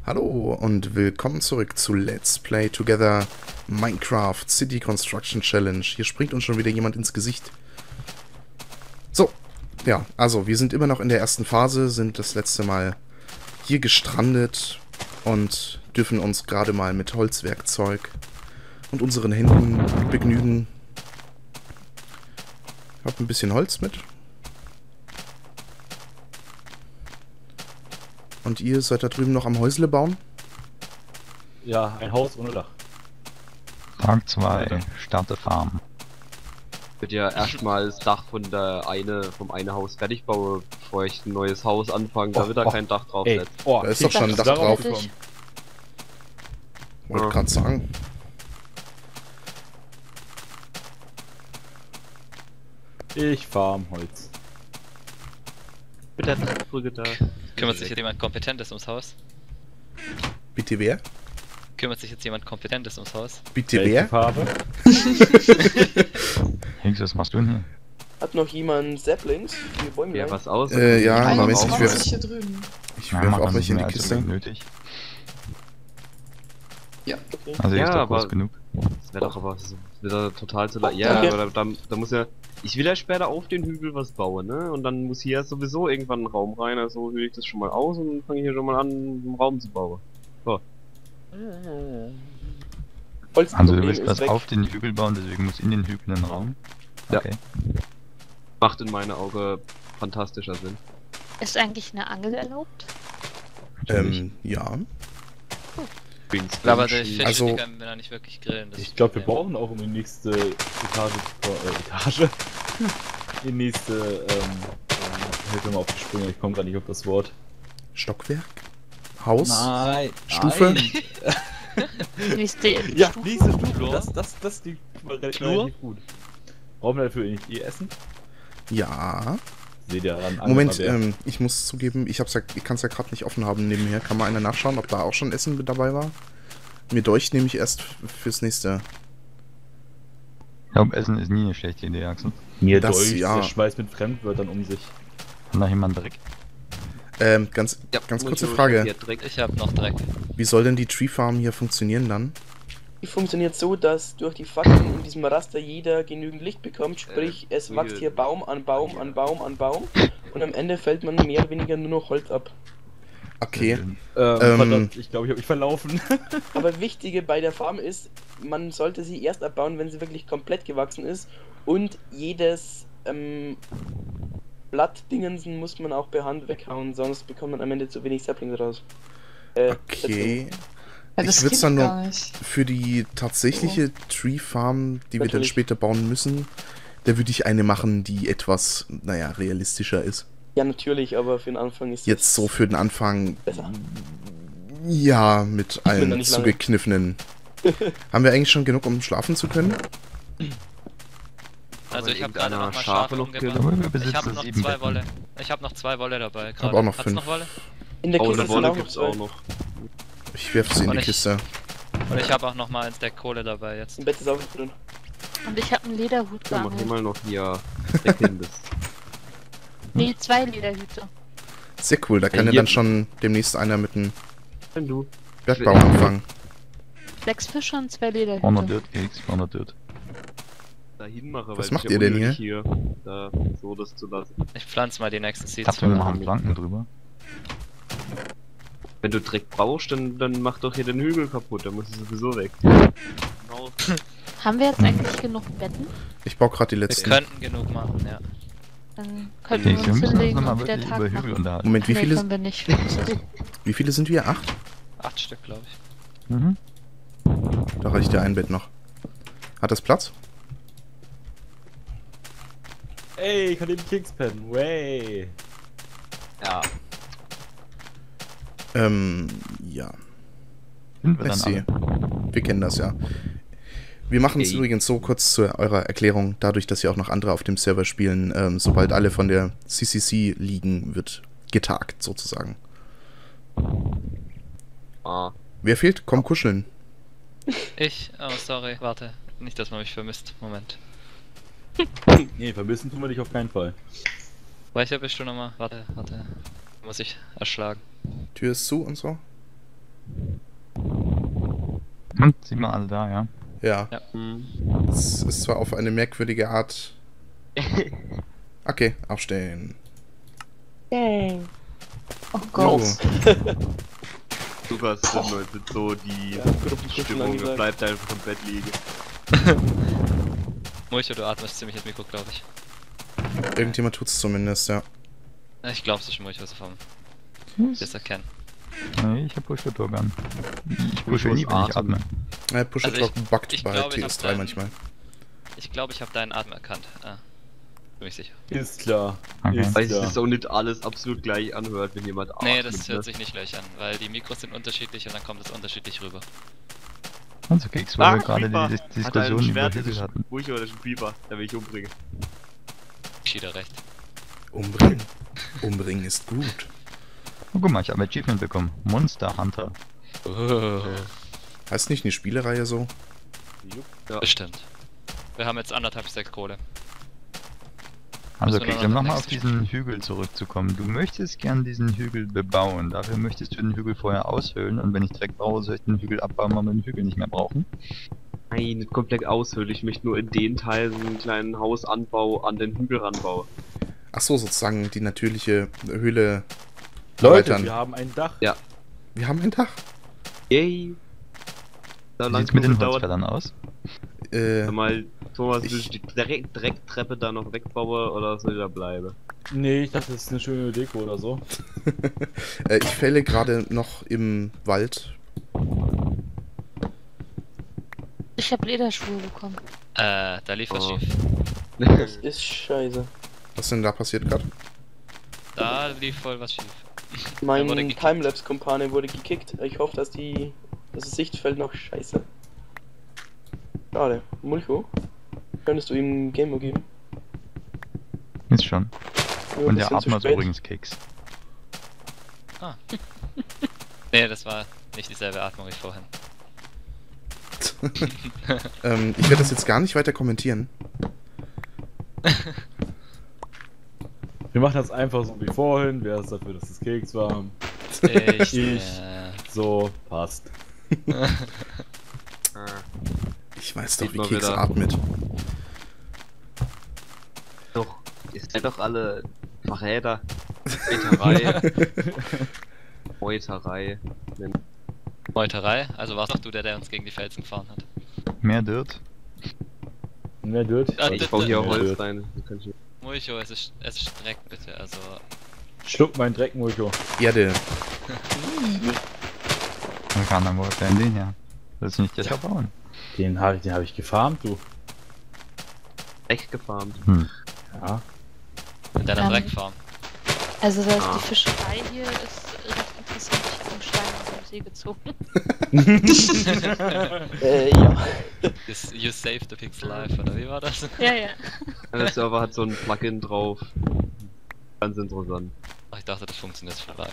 Hallo und willkommen zurück zu Let's Play Together Minecraft City Construction Challenge. Hier springt uns schon wieder jemand ins Gesicht. So, ja, also wir sind immer noch in der ersten Phase, sind das letzte Mal hier gestrandet und dürfen uns gerade mal mit Holzwerkzeug und unseren Händen begnügen. Ich habe ein bisschen Holz mit. Und ihr seid da drüben noch am Häusle bauen? Ja, ein Haus ohne Dach. Tag 2, Starte Farm. Ich würde ja erstmal das Dach vom einen Haus fertig bauen, bevor ich ein neues Haus anfange, damit da kein Dach drauf setzt. Da ist doch schon ein Dach drauf. Gekommen? Wollte gerade sagen. Ich farm Holz. Mit der Dachbrücke da. Kümmert sich jetzt jemand Kompetentes ums Haus? Bitte wer? Kümmert sich jetzt jemand Kompetentes ums Haus? Bitte Welche wer? Farbe? Hengst, was machst du denn hier? Hat noch jemand Saplings? Die Bäume Ja, was aus? Ja, Moment, Raum ich werf hier drüben. auch welche in die Kiste. Nötig. Ja, okay. Also Ja, ist doch aber- groß genug. Das wäre doch aber wieder total zu leicht. Ja, Okay. aber da muss ja. Ich will ja später auf den Hügel was bauen, ne? Und dann muss hier sowieso irgendwann ein Raum rein, also höre ich das schon mal aus und dann fange ich hier schon mal an, einen Raum zu bauen. Holzproblem Also du willst ist was weg. auf den Hügel bauen, deswegen muss in den Hügel ein Raum. Ja. Okay. Macht in meinen Augen fantastischer Sinn. Ist eigentlich eine Angel erlaubt? Ja. Aber der Fisch, Also- die können wir noch nicht wirklich grillen. Das Ich ist glaube, wir das Problem. brauchen auch um die nächste Etage. Die nächste, hilf mir mal auf die Sprünge, ich komme gerade nicht auf das Wort. Stockwerk? Haus? Nein. Stufe? Nächste Ja, Stufe. nächste Stufe. Flur? Das liegt Flur? relativ gut. Brauchen wir dafür nicht ihr Essen? Ja. Seht ihr an. Moment, ich muss zugeben, ich kann es ja gerade nicht offen haben nebenher. Kann mal einer nachschauen, ob da auch schon Essen mit dabei war? Mir deucht nämlich erst fürs nächste. Ich glaube, Essen ist nie eine schlechte Idee, Axel. Mir das- Deutsch, ja. der schmeißt mit Fremdwörtern um sich. Kann da jemand Dreck? Ganz muss kurze ich Frage. hier direkt- Ich hab noch Dreck. Wie soll denn die Tree Farm hier funktionieren dann? Die funktioniert so, dass durch die Fackeln in diesem Raster jeder genügend Licht bekommt, sprich es wächst hier Baum an Baum an Baum an Baum und am Ende fällt man mehr oder weniger nur noch Holz ab. Okay. Verdammt, ich glaube, ich habe mich verlaufen. Aber Wichtige bei der Farm ist, man sollte sie erst abbauen, wenn sie wirklich komplett gewachsen ist und jedes Blattdingensen muss man auch per Hand weghauen, sonst bekommt man am Ende zu wenig Saplings raus. Okay. Ja, das Ich würde es geht dann nur gar nicht. für die tatsächliche Tree Farm, die wir dann Natürlich. später bauen müssen, da würde ich eine machen, die etwas, naja, realistischer ist. Ja, natürlich, aber für den Anfang ist Jetzt so für den Anfang, besser. ja, mit bin da allen nicht lange. zugekniffenen. Haben wir eigentlich schon genug, um schlafen zu können? Also Aber ich habe gerade irgendeiner noch mal Schafe Schafe noch umgebracht. Aber wir Ich besitzen habe noch 7 2 Betten. Wolle. Ich habe noch 2 Wolle dabei. hab gerade. auch noch Hat's 5. noch Wolle? In der Oh, Kiste eine sind Wolle auch noch gibt's zwei. auch noch. Ich werfe sie in Und die ich- Kiste. Und ich habe auch noch mal ein Stack Kohle dabei jetzt. Im Bett ist auch noch drin. Und ich habe einen Lederhut Ja, mach hier geangelt. mal noch hier Deckeln das. Nee, 2 Lederhüte. Sehr cool, da kann ja hier- dann schon demnächst einer mit einem Wenn du Bergbau anfangen. 6 Fische und 2 Lederhüte. 400 Dirt, Keks, 400 Dirt. dahin mache, Was weil macht es ihr denn unnötig hier da so das zu lassen. Ich pflanze mal die nächsten Seeds. Habt ihr noch einen Planken drüber? Wenn du Dreck brauchst, dann mach doch hier den Hügel kaputt, dann muss es sowieso weg. Genau. Haben wir jetzt eigentlich genug Betten? Ich baue gerade die Wir letzten. könnten genug machen, ja. Dann könnten Keks, wir wir uns müssen uns hinlegen nochmal und wieder wirklich Tag über Hügel machen. unterhalten. Moment, Nee, können wir nicht. wie viele sind wir? 8? 8 Stück, glaube ich. Mhm. Da reicht ja ein Bett noch. Hat das Platz? Ey, ich kann den Kings pennen. Way. Ja, Ja. Sind wir Ich dann sehe. alle? Wir kennen das ja. Wir machen es Okay. übrigens so kurz zu eurer Erklärung, dadurch, dass ja auch noch andere auf dem Server spielen, sobald alle von der CCC liegen, wird getagt sozusagen. ah. Wer fehlt? Komm kuscheln. Ich? Oh, sorry. Warte. Nicht, dass man mich vermisst. Moment. Nee, vermissen tun wir dich auf keinen Fall. Welcher bist du nochmal? Warte. Muss ich erschlagen. Tür ist zu und so. Und sind wir alle da, ja? Ja. Ja. Hm. Es ist zwar auf eine merkwürdige Art. Okay, aufstehen. Yay. Oh Jo. Gott. Super Stimme, sind so die Gruppenkuscheln Stimmung, angesagt. bleibt einfach im Bett liegen. Mulcho, du atmest ziemlich ins Mikro, glaube ich. Irgendjemand tut's zumindest, ja. Ich glaube, es ist Mulcho, so vom das erkennen. Nee, ich hab Push-to-Talk an. Ich pushe muss nie, wenn ich atmen. atme. Push Also Talk buggt ich bei glaube, ich hab TS3 dann- manchmal. Ich glaube, ich habe deinen Atem erkannt. Bin ich sicher. Ist klar. Okay. Ist Weil sich klar. das auch nicht alles absolut gleich anhört, wenn jemand atmet. Nee, das hört ne? sich nicht gleich an, weil die Mikros sind unterschiedlich und dann kommt es unterschiedlich rüber. Also Keks, weil wir gerade Creeper. die Hat er ein Diskussion über Schwert, das Hügel ist hatten. Mulcho oder ist ein Creeper, der will ich umbringen. Schieder recht. Umbringen. Umbringen ist gut. Oh, guck mal, ich habe ein Achievement bekommen. Monster Hunter. Heißt nicht eine Spielereihe so? Ja. Bestimmt. Wir haben jetzt 1,5 Stacks Kohle. Also Müssen wir Keks, noch um das nochmal auf nächste diesen Hügel zurückzukommen. Du möchtest gern diesen Hügel bebauen. Dafür möchtest du den Hügel vorher aushöhlen und wenn ich Dreck brauche, soll ich den Hügel abbauen, weil wir den Hügel nicht mehr brauchen. Nein, nicht komplett aushöhlen. Ich möchte nur in den Teil so einen kleinen Hausanbau an den Hügel ranbauen. Ach so, sozusagen die natürliche Höhle Leute, erweitern. wir haben ein Dach. Ja. Wir haben ein Dach. Yay! Da Wie sieht's mit den gedauert. Holzfällern aus? Mal, Thomas, Ich- willst du die Drecktreppe da noch wegbauen oder soll die da bleiben? Nee, ich dachte, das ist eine schöne Deko oder so. Ich fälle gerade noch im Wald. Ich habe Lederschuhe bekommen. Da lief was Oh. schief. Das ist scheiße. Was denn da passiert gerade? Da lief voll was schief. Mein wurde gekickt. Timelapse-Kumpane wurde gekickt. Ich hoffe, dass das Sichtfeld noch scheiße. Schade. Mulcho? Könntest du ihm Game geben? Ist schon. Nur ein Und der bisschen zu Atmer ist spät. übrigens Keks. Nee, das war nicht dieselbe Atmung wie vorhin. Ich werde das jetzt gar nicht weiter kommentieren. Wir machen das einfach so wie vorhin. Wer ist dafür, dass das Keks war? Ich, Ich. So, passt. Ich weiß doch, Ich wie mal Keks wieder. atmet. Doch, ihr seid doch alle Verräter. Meuterei. Meuterei. Meuterei, also warst doch du der uns gegen die Felsen gefahren hat. Mehr Dirt. Mehr Dirt. Ah, Ich baue hier Mehr Holz Dirt. rein. Dann kann ich- Mulcho, es ist Dreck bitte, also. Schluck mein Dreck, Mulcho. Erde. Man kann dann wohl den her. Das ist nicht der bauen. Den hab ich gefarmt, du. Echt gefarmt. Ja. In deiner Ähm. Dreckfarm. Also das, Ah. die Fischerei hier ist recht interessant. Ich habe einen Stein aus dem See gezogen. Ja. You saved the pig's life, oder wie war das? Ja, ja. Der Server hat so ein Plugin drauf. Ganz interessant. Ach, ich dachte, das funktioniert für rein.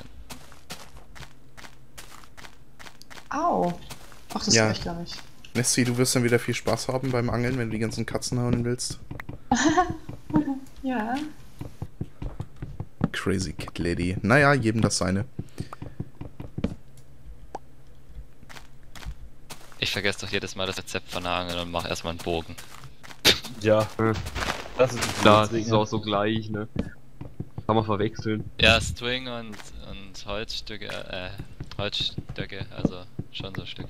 Au. Ach, das Ja. war ich gar nicht. Nessie, du wirst dann wieder viel Spaß haben beim Angeln, wenn du die ganzen Katzen hauen willst. Ja. Crazy Kid Lady. Naja, jedem das seine. Ich vergesse doch jedes Mal das Rezept von der Angel und mache erstmal einen Bogen. Ja. Hm. Das ist Klar, das ist auch so gleich, ne? Kann man verwechseln. Ja, String und Holzstücke, also schon so ein Stück.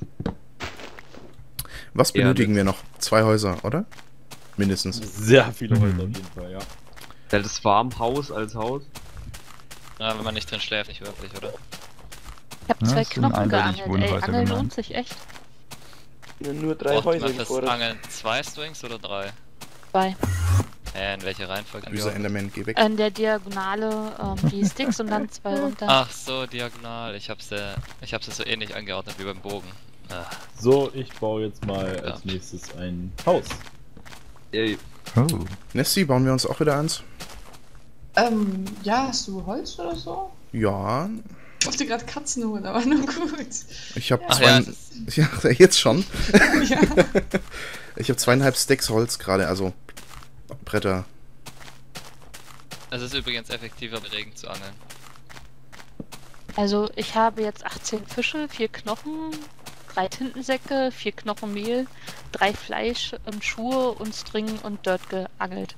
Was Ja, benötigen wir noch? 2 Häuser, oder? Mindestens. sehr viele Holz Mhm. auf jeden Fall, ja. Ja, das Farmhaus als Haus. Ja, wenn man nicht drin schläft, nicht wirklich, oder? Ich habe Ja, 2 es sind Knochen eindeutig geangelt. Ey, Wohnhäuser Angeln gemeint. lohnt sich echt. Nur 3 Braucht Häuser man fürs gefordert. Angeln 2 Strings oder 3? 2. In welcher Reihenfolge? Böser Enderman, geh weg. An der Diagonale die Sticks und dann 2 runter. Ach so, diagonal. Ich hab's so ähnlich angeordnet wie beim Bogen. Ah, So, ich baue jetzt mal Ja. als nächstes ein Haus. Ey, Oh. Nessie, bauen wir uns auch wieder eins? Ja, hast du Holz oder so? Ja, Ich wollte gerade Katzen holen, aber nur gut. ich habe Ach ja, es ist, Ja, jetzt schon. Ja. Ich habe 2,5 Stacks Holz gerade, also Bretter. es ist übrigens effektiver, mit Regen zu angeln. Also ich habe jetzt 18 Fische, 4 Knochen, 3 Tintensäcke, 4 Knochen Mehl, 3 Fleisch und Schuhe und String und Dirt geangelt.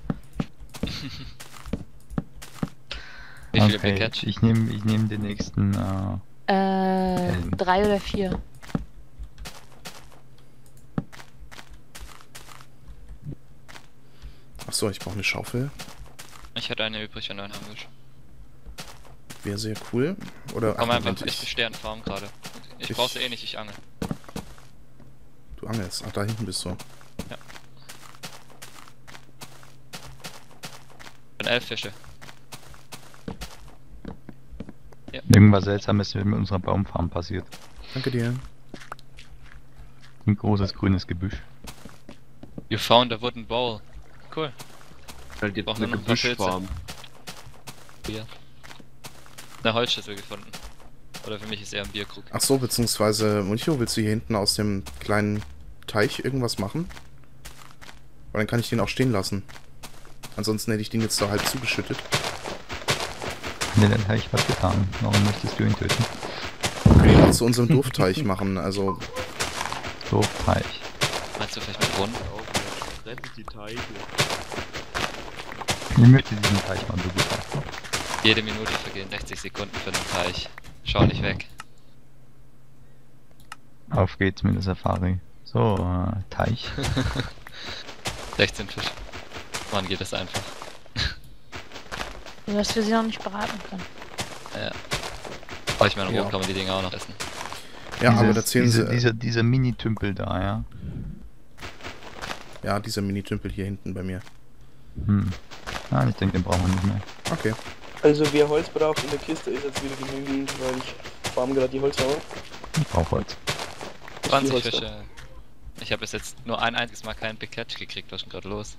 Wie viele Okay, Catch? ich nehm den nächsten, 3 oder 4. Achso, ich brauche eine Schaufel. Ich hatte eine übrig und einen Hammisch. Wäre sehr cool. Oder Komm einfach, Moment, ich stehe an Farm gerade. Ich ich- brauch's eh nicht, ich angel. du angelst. Ach, da hinten bist du. Bin 11 Fische. irgendwas Seltsames mit unserer Baumfarm passiert. Danke dir. Ein großes grünes Gebüsch. You found a wooden bowl. Cool. Halt jetzt Brauchen eine wir noch ein paar Pilze? Gebüschfarm. Bier. Eine Holzschüssel gefunden. Oder für mich ist eher ein Bierkrug. Ach so, beziehungsweise, Muncho, willst du hier hinten aus dem kleinen Teich irgendwas machen? Weil dann kann ich den auch stehen lassen. Ansonsten hätte ich den jetzt da halb zugeschüttet. Nee, dann habe ich was getan. Warum möchtest du ihn töten? Wir können ihn auch zu unserem Dorfteich machen, also... Dorfteich. Meinst du vielleicht mit Brunnen? Rettet die Teiche. Ich möchte diesen Teich mal begutachten. Jede Minute vergehen 60 Sekunden für den Teich. Schau nicht weg. Auf geht's mit der Safari. So, Teich. 16 Fische. Wann geht das einfach? So dass wir sie noch nicht beraten können. Ja. Aber ich meine, Ja. roh kann man die Dinger auch noch essen. Ja, aber da zählen sie... Dieser Mini-Tümpel da, ja. Ja, dieser Mini-Tümpel hier hinten bei mir. Ah, ich denke, den brauchen wir nicht mehr. Okay. Also wer Holz braucht in der Kiste ist jetzt wieder genügend, weil ich farm gerade die Holzhauer. Ich brauche Holz. 20 Holz da. Fische. Ich habe bis jetzt nur ein einziges Mal keinen Big Catch gekriegt. Was ist denn gerade los?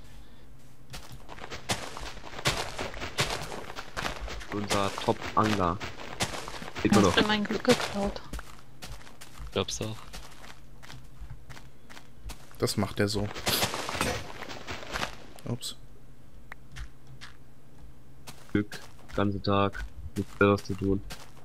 Unser Top-Angler. Sieht man Hast doch. du mein Glück geklaut? Glaubst du auch? Das macht er so. Ups. Glück. Ganze Tag. Nichts Besseres zu tun.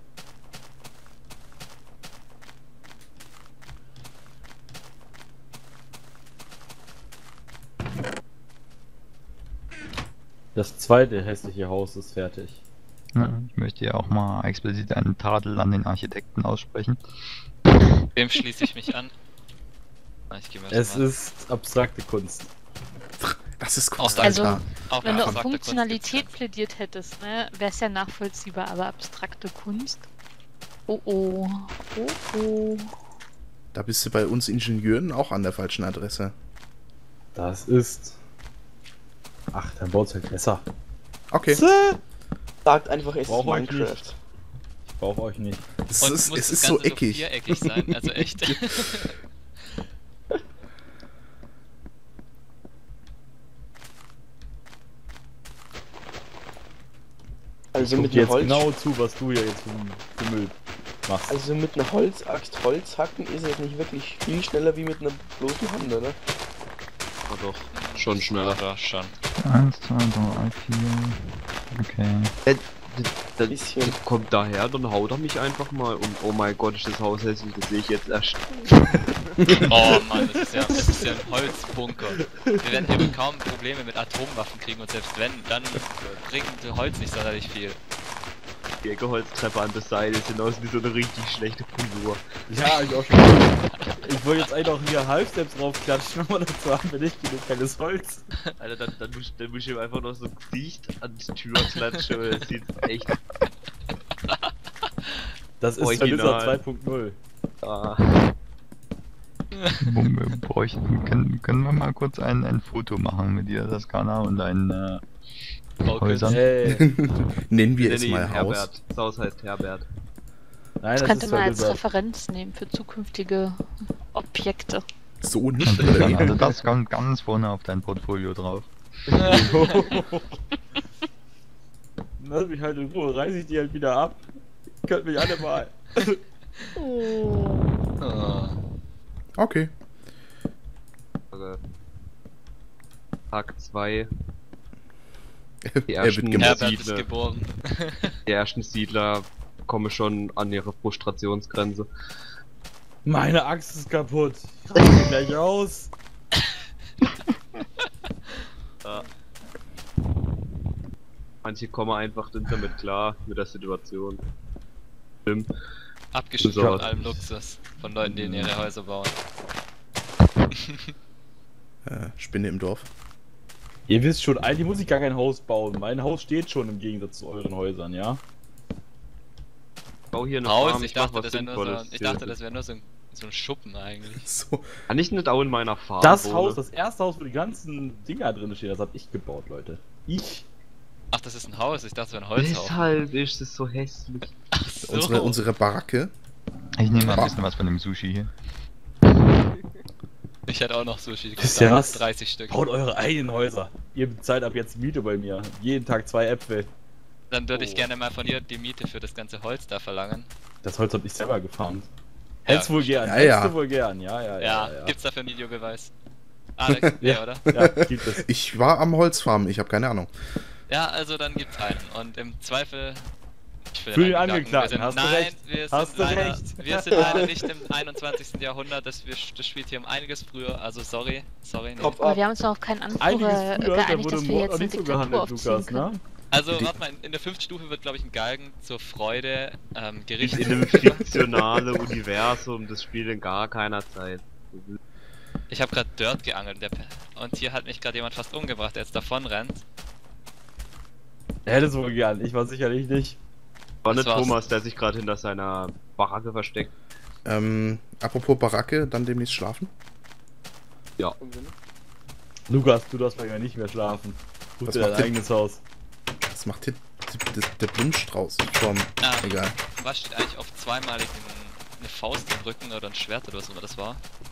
Das zweite hässliche Haus ist fertig. Ja, ich möchte ja auch mal explizit einen Tadel an den Architekten aussprechen. Dem schließe ich mich an. Ah, ich geh mal Es mal. ist abstrakte Kunst. Das ist Aus Kunst, Alter. Auch Wenn du auf abstrakte Funktionalität Kunst plädiert hättest, ne, wäre es ja nachvollziehbar, aber abstrakte Kunst? Oh oh. Oh oh. Da bist du bei uns Ingenieuren auch an der falschen Adresse. Das ist... Ach, dann baut's halt besser. Okay. Sagt einfach, es ist Brauch euch Minecraft. nicht. Ich brauche euch nicht. Es Und ist, muss es das ist so Ganze eckig. viereckig sein, also echt. Also Guck mit dir einer jetzt Holz... genau zu, was du hier jetzt für Müll machst. Also mit einer Holzaxt Holz hacken ist es nicht wirklich viel schneller wie mit einer bloßen Hand, oder? Ah doch. Schon schneller. Ja, schon. 1, 2, 3, 4. Okay. Dann Bisschen. kommt daher, dann haut er mich einfach mal und oh mein Gott, ist das Haus hässlich, das sehe ich jetzt erst. Oh Mann, das ist ja ein Holzbunker. Wir werden hier kaum Probleme mit Atomwaffen kriegen und selbst wenn, dann bringt Holz nicht sonderlich viel. Die Eckeholztreppe an der Seite sieht aus wie so eine richtig schlechte Pulur. Ja, ich auch schon. Ich wollte jetzt einfach hier Halbsteps draufklatschen, aber dazu haben wir nicht genug helles Holz. Alter, dann muss ich ihm einfach noch so ein Gesicht an die Tür klatschen, weil das sieht echt... Das ist Original. Verlisser 2.0. Ah, Wo wir bräuchten, können wir mal kurz ein Foto machen mit dir, das Skala und ein Häusern. Nennen wir ich es nenne ihn mal Haus. Herbert. Das Haus heißt Herbert. Nein, Das könnte ist man als Verlisser. Referenz nehmen für zukünftige Objekte. So nicht, Also, oder wie? also das kommt ganz vorne auf dein Portfolio drauf. Lass mich halt in Ruhe, reiß ich die halt wieder ab. Könnt mich alle mal. Oh. Okay. Also, Tag 2. Die Er wird ersten, gemobbt. Herbert ist geboren. die ersten Siedler komme schon an ihre Frustrationsgrenze. Meine Axt ist kaputt. Ich raste gleich aus. Ja. Manche kommen einfach nicht damit klar, mit der Situation. Stimmt. Abgeschnitten So. von allem Luxus. Von Leuten, die in ihre Häuser bauen. Spinne im Dorf. Ihr wisst schon, eigentlich muss ich gar kein Haus bauen. Mein Haus steht schon im Gegensatz zu euren Häusern, ja? Ich baue hier eine Haus, Farm, ich mach dachte, was das wäre nur so, Sinnvolles. ich dachte, das wäre nur so ein Schuppen eigentlich. So. Kann ich nicht auch in meiner Farm Das wohnen? Haus, das erste Haus, wo die ganzen Dinger drin stehen, das hab ich gebaut, Leute. Ich. Ach, das ist ein Haus, ich dachte, das wäre ein Holzhaus. Deshalb ist es so hässlich. Ach so. Unsere Baracke. Ich nehme mal ein bisschen was von dem Sushi hier. Ich hätte auch noch Sushi Wisst ihr was? 30 Stück. Baut eure eigenen Häuser. Ihr bezahlt ab jetzt Miete bei mir. Jeden Tag 2 Äpfel. Dann würde ich gerne mal von dir die Miete für das ganze Holz da verlangen. Das Holz hab ich selber gefarmt. Ja, Hättest wohl gern, Ja, hättest ja. du wohl gern, ja. Ja, gibt's dafür einen Videobeweis? Alex, ja, oder? Ja, gibt es. Ich war am Holzfarmen, ich habe keine Ahnung. Ja, also dann gibt's einen. Und im Zweifel. Ich will Für den Angeklagten, Angeklagten, hast du nein, recht. Wir Hast sind du leider, recht. Wir sind leider nicht im 21. Jahrhundert, das spielt hier um einiges früher, also sorry. Nee. Kopf Aber ab. wir haben uns noch auf keinen Einiges Anführer früher, da geeinigt, wurde dass wir Mord jetzt noch eine nicht so Diktatur gehandelt, aufziehen Lukas, können. ne? Also, warte mal, in der 5. Stufe wird, glaube ich, ein Galgen zur Freude gerichtet. In einem fiktionalen Universum, das spielt in gar keiner Zeit. Ich habe gerade Dirt geangelt und hier hat mich gerade jemand fast umgebracht, der jetzt davon rennt. Er hätte es wohl gern, ich war sicherlich nicht. War Das nicht war's. Thomas, der sich gerade hinter seiner Baracke versteckt. Apropos Baracke, dann demnächst schlafen. Lukas, du darfst bei mir nicht mehr schlafen. Such Was dir dein macht ihr? eigenes Haus. Was macht hier der Blumenstrauß vom... Egal. Was steht eigentlich auf zweimaligen eine Faust im Rücken oder ein Schwert oder was immer das war?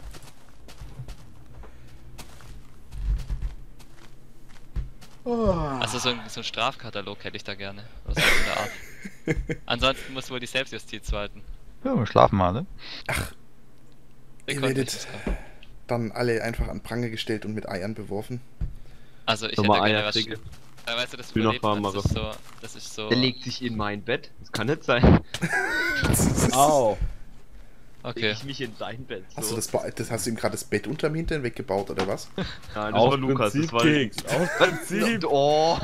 Also so ein Strafkatalog hätte ich da gerne. Oder so in der Art. Ansonsten muss wohl die Selbstjustiz walten. Ja, wir schlafen mal, ne? Ihr konnte werdet nicht, das kann- dann alle einfach an Pranger gestellt und mit Eiern beworfen. Also ich Nochmal hätte gerne Eier was... kriege. Weißt du, das Will noch überlebt warm man, machen. das ist so... Der legt sich in mein Bett. Das kann nicht sein. Au. Okay. Ich mich in dein Bett. So. Hast du das hast du ihm gerade das Bett unterm Hintern weggebaut, oder was? Nein, das Aus war Lukas. Prinzip, Das war Keks. Aus Prinzip. Oh.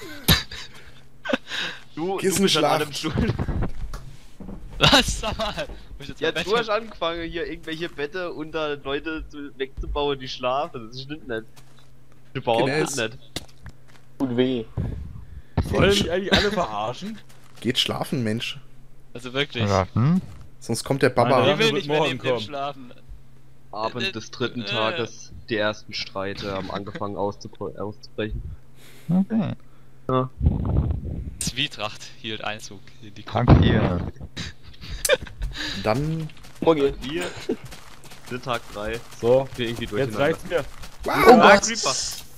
Du bist an Kissenschlacht. einem Stuhl. Was? Sag mal! Muss ich jetzt Ja, mal du hast angefangen, hier irgendwelche Bette unter Leute wegzubauen, die schlafen. Das stimmt nicht. Überhaupt Genau. nicht. Tut weh. Wollen mich eigentlich alle verarschen? Geht schlafen, Mensch. Also wirklich. Ja, hm? Sonst kommt der Ich Baba. Meine- will wird nicht mehr morgen neben dem kommen. schlafen. Abend des dritten Tages, die ersten Streite haben angefangen auszubrechen. Okay. Zwietracht hielt Einzug in die Tag 4. Dann... Morgen. Hier, der Tag 3. So, Wir irgendwie jetzt durcheinander. reicht's mir. Oh Ah, Gott. Creeper!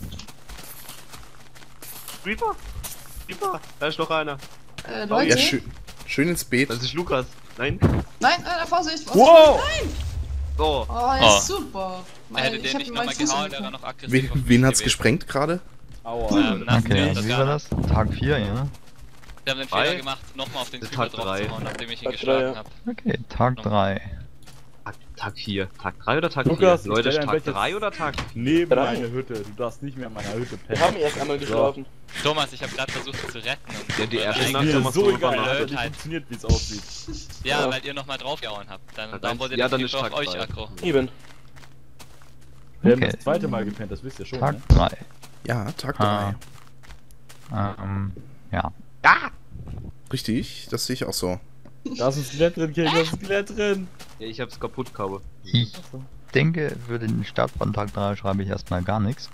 Creeper! Creeper! Da ist noch einer. Leute. Ja, schön ins Beet. Das ist Lukas. Nein? Nein, Vorsicht. Vorsicht. Wow! So. Oh, ja, Oh. super. Er hätte Ich den hab nicht meinen nochmal Fuß gehauen, der war umgebracht. noch aggressiv. auf Wen mich hat's gewesen. gesprengt gerade? Aua. Nass Okay, wäre das wie gar war nicht. das? Tag 4, ja. Wir haben den Drei. Fehler gemacht, nochmal auf den Das ist Creeper Tag drei. drauf zu hauen, nachdem ich ihn Tag geschlagen drei, ja. habe. Okay, Tag 3. Tag 4. Tag 3 oder Tag Lukas, 4? Leute, ich ist stell Tag ein Bett 3 jetzt- oder Tag 4? Neben Drei. meine Hütte. Du darfst nicht mehr in meiner Hütte Wir pennen. haben erst einmal geschlafen. Thomas, ich habe gerade versucht ihn zu retten. Und Ja, die weil erste eigentlich- Nacht Mir haben wir ist so drüber egal, nachgedacht. dass das nicht funktioniert, wie es aussieht. Ja, Ja. weil ihr nochmal draufgehauen habt. Dann dann- wurde ja, der dann ist Creeper auf Tag euch drei. aggro. Eben. Wir haben Okay. das zweite Mal gepennt, das wisst ihr schon, Tag ne? 3. Ja, Tag 3. Ah. Ja. Richtig, das sehe ich auch so. Da ist ein Skelett drin, Kind, da ist ein Skelett drin. Ja, ich hab's kaputt, Kaube. Ich denke, für den Start von Tag 3 schreibe ich erstmal gar nichts.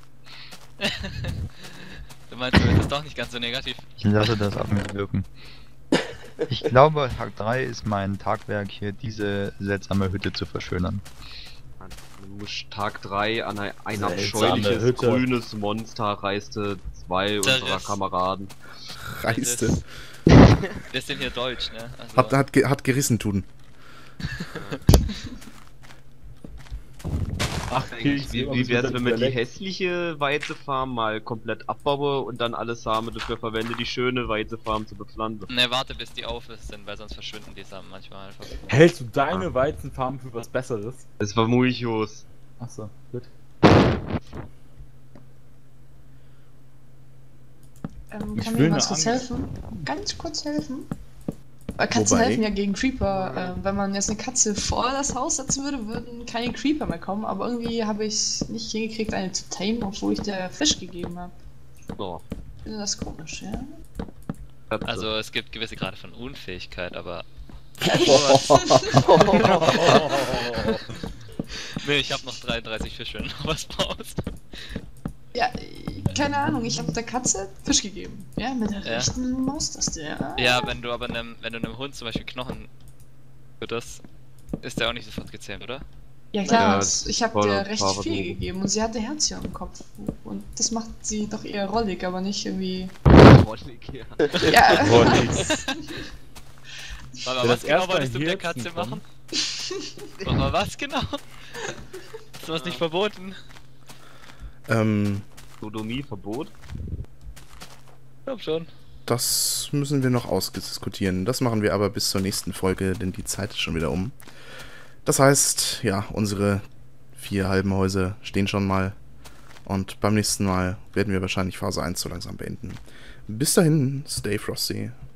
Du meinst, du bist doch nicht ganz so negativ. Ich lasse das auf mich wirken. Ich glaube, Tag 3 ist mein Tagwerk, hier diese seltsame Hütte zu verschönern. Du musst Tag 3 an ein Seltsame abscheuliches Hütte. grünes Monster reiste 2 Zerriss. unserer Kameraden. Reiste. Wir sind hier deutsch, ne? Also, Hat gerissen tun. Ach, Wie wär's, wenn man die hässliche Weizefarm mal komplett abbaue und dann alle Samen dafür verwende, die schöne Weizefarm zu bepflanzen? Ne, warte bis die auf sind, weil sonst verschwinden die Samen manchmal einfach. Hältst du deine Weizenfarm für was Besseres? Das war Mulchos. Achso, gut. Ich Kann will mir eine was kurz Angst. helfen? Ganz kurz helfen? Weil Katzen Wobei? helfen ja gegen Creeper. Wenn man jetzt eine Katze vor das Haus setzen würde, würden keine Creeper mehr kommen. Aber irgendwie habe ich nicht hingekriegt, eine zu tamen, obwohl ich der Fisch gegeben habe. Oh. Ich finde das komisch, ja? Also es gibt gewisse Grade von Unfähigkeit, aber... Nee, ich habe noch 33 Fische, wenn du noch was brauchst. Ja, keine Ahnung, ich habe der Katze Fisch gegeben. Ja, mit der Ja. rechten Maustaste, ja. Ja, wenn du aber einem Hund zum Beispiel Knochen fütterst, ist der auch nicht sofort gezähmt, oder? Ja klar, Ja, ich habe voll dir recht Farbe viel drin. gegeben und sie hatte Herzchen im Kopf. Und das macht sie doch eher rollig, aber nicht irgendwie... Rollig, ja. Ja, Rollig. Warte Wenn mal, was das genau erste wolltest du mit der Herzen Katze kommt. machen? Warte mal, was genau? Ist was nicht verboten? Sodomie-Verbot? Ich glaub schon. Das müssen wir noch ausdiskutieren. Das machen wir aber bis zur nächsten Folge, denn die Zeit ist schon wieder um. Das heißt, ja, unsere 4 halben Häuser stehen schon mal. Und beim nächsten Mal werden wir wahrscheinlich Phase 1 so langsam beenden. Bis dahin, stay frosty.